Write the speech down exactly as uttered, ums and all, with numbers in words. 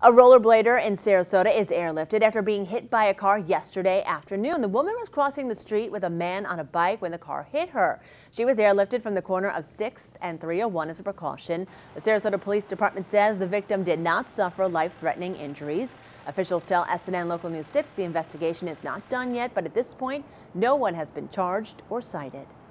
A rollerblader in Sarasota is airlifted after being hit by a car yesterday afternoon. The woman was crossing the street with a man on a bike when the car hit her. She was airlifted from the corner of sixth and three oh one as a precaution. The Sarasota Police Department says the victim did not suffer life-threatening injuries. Officials tell S N N Local News six the investigation is not done yet, but at this point, no one has been charged or cited.